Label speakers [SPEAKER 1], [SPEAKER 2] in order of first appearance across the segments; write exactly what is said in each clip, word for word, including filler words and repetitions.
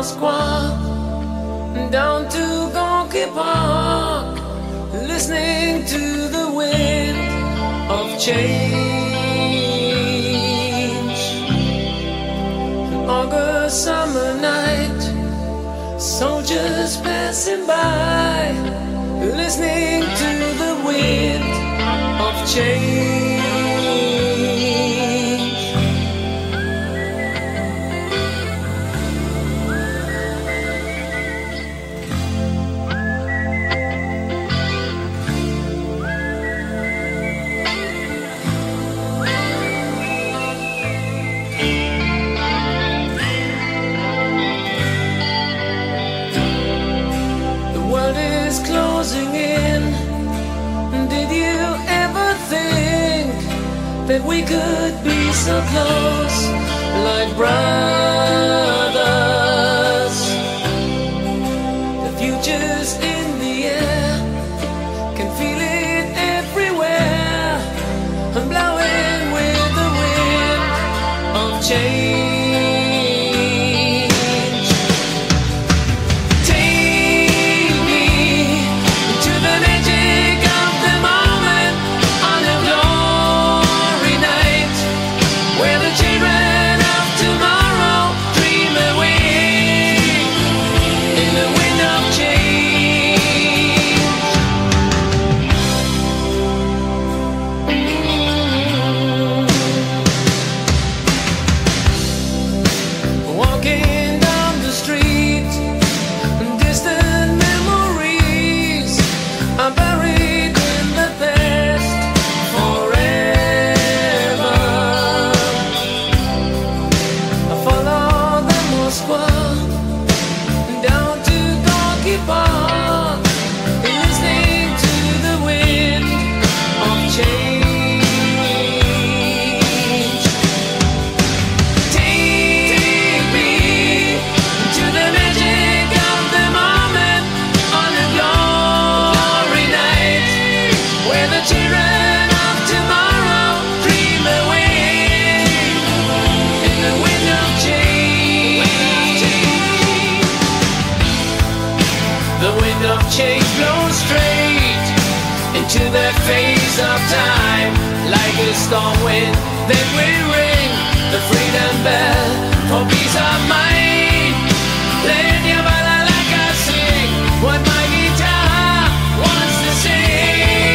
[SPEAKER 1] Moscow down to Gorky Park, listening to the wind of change. An August summer night, soldiers passing by, listening to the wind of change. Closing in. Did you ever think that we could be so close, like brothers? The future's in the air, can feel it everywhere. I'm blowing with the wind of change. Change blows straight into the face of time, like a storm wind that will ring the freedom bell for peace of mind. Let your bala like I sing what my guitar wants to sing.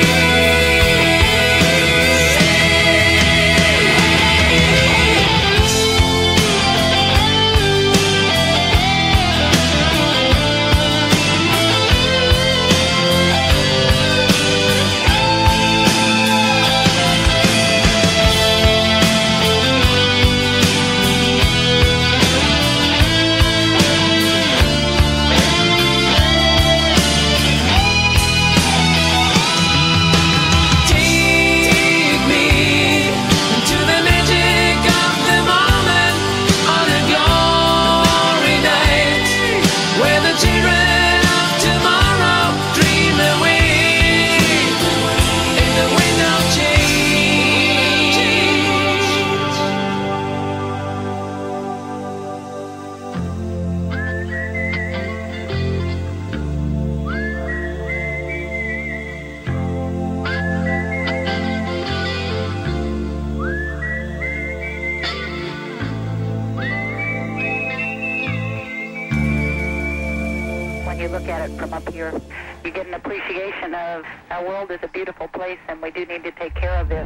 [SPEAKER 2] You get an appreciation of our world is a beautiful place, and we do need to take care of it.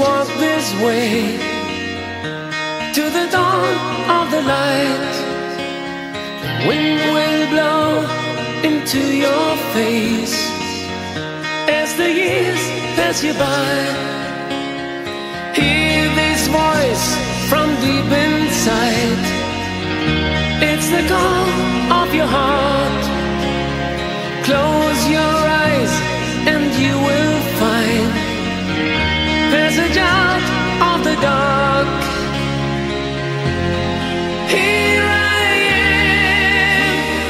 [SPEAKER 1] walk this way to the dawn of the light. The wind will blow into your face as the years pass you by. Hear this voice from deep inside. It's the call of your heart. Close your eyes and you will find passage out of the dark. Here I am.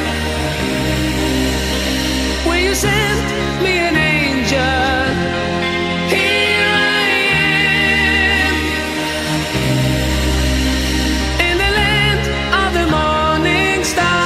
[SPEAKER 1] Will you send me an angel? Here I am. In the land of the morning star.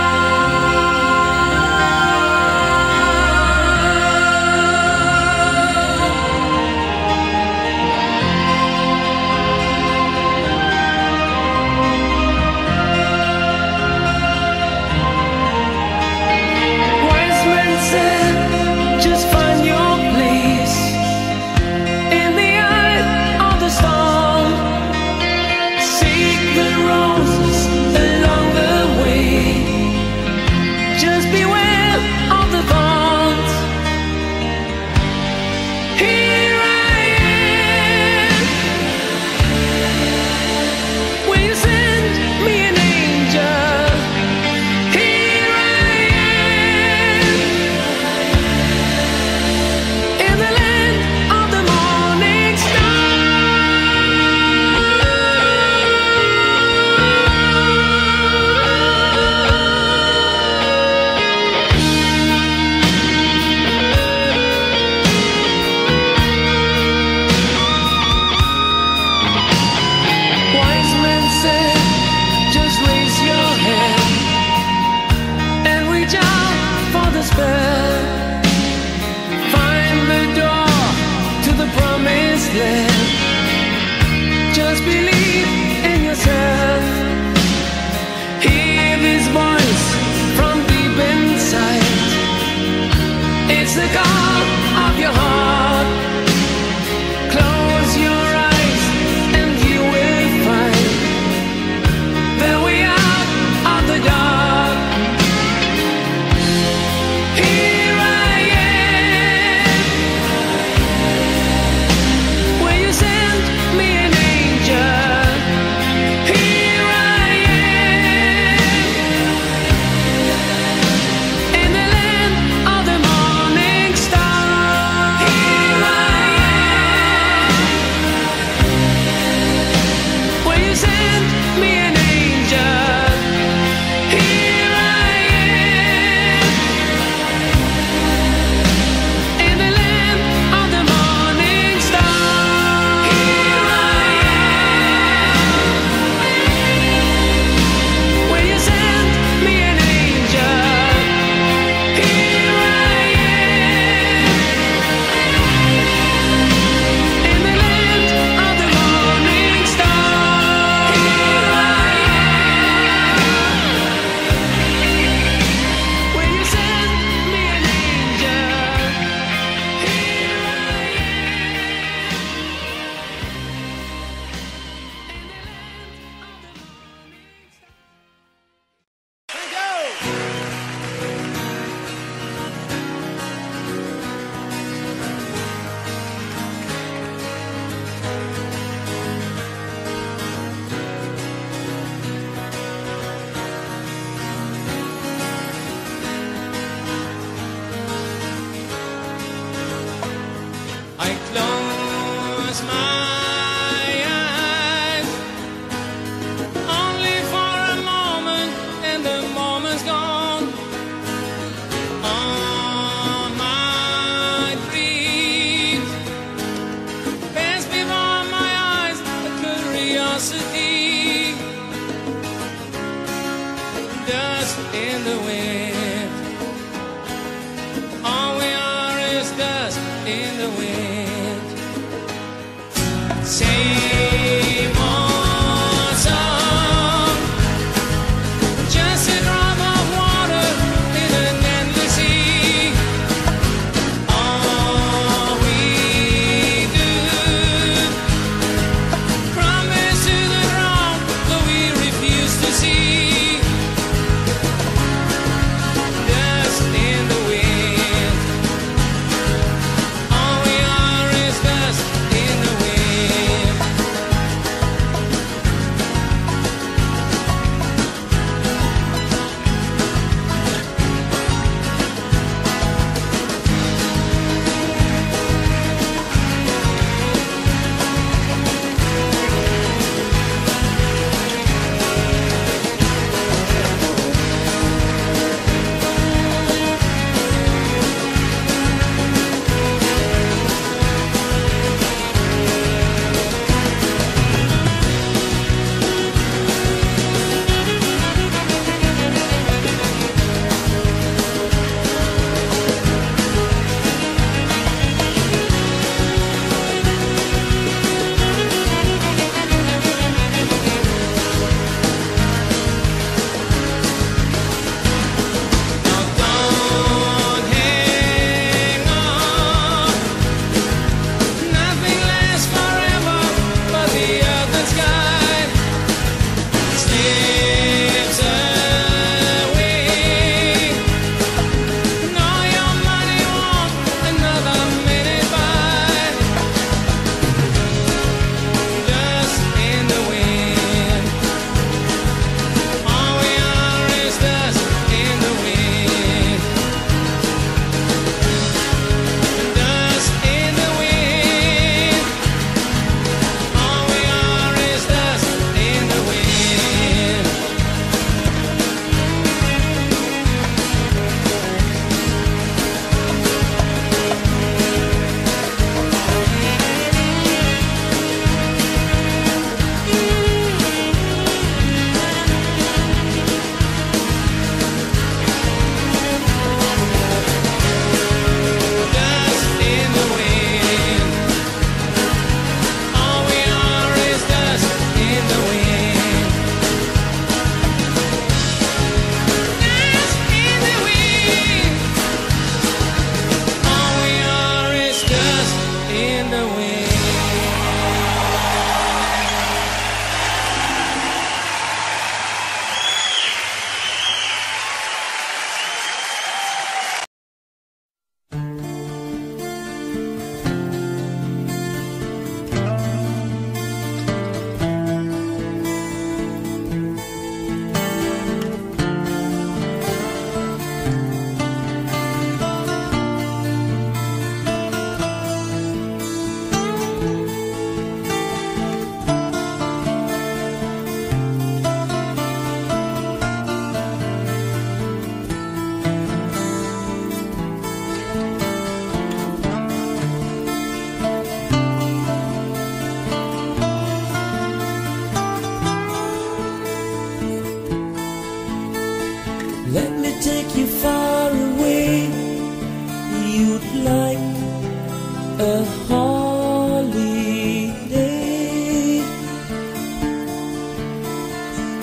[SPEAKER 1] Just believe in yourself. Hear this voice from deep inside. It's the call of your heart. Close your eyes and you will find the way out of the dark. Here I am. Will you send me an angel? Here I am. In the land of the morning star. Here I am. Will you send me an angel? Here I am. In the land of the morning star. Here I am. Will you send me an angel? Here I am. In the land of the morning star. Here I am. Will you send me an angel? Here I I close my eyes only for a moment, and the moment's gone. All my dreams pass before my eyes, a curiosity, dust in the wind. All we are is dust in the wind. Same old song, just a drop of water in an endless sea. All we do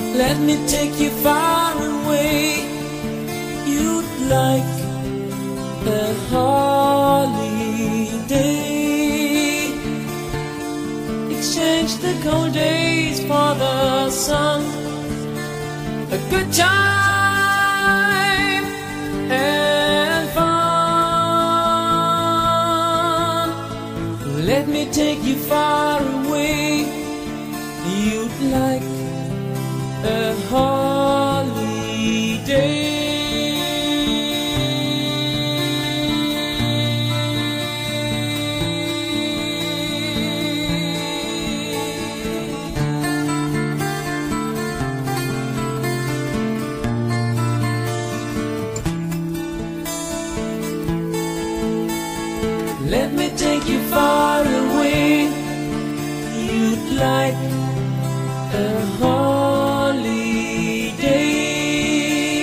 [SPEAKER 1] Let me take you far away. You'd like a holiday. Exchange the cold days for the sun. A good time and fun. Let me take you far away. You'd like a holiday. Let me take you far away. You'd like a holiday.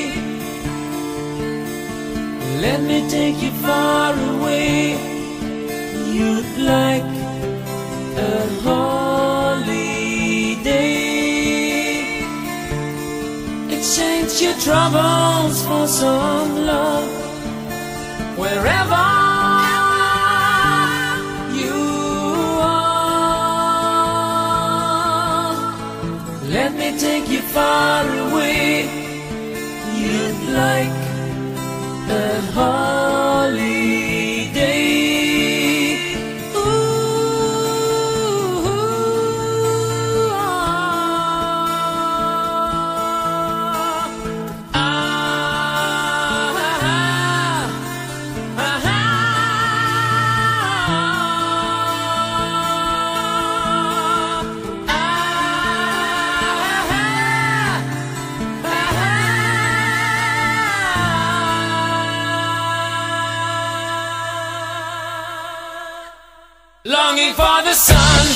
[SPEAKER 1] Let me take you far away. You'd like a holiday. Exchange your troubles for some love. Wherever let me take you far away. You'd like a holiday. Ooh, ah, ah, ah, ah, longing for the sun.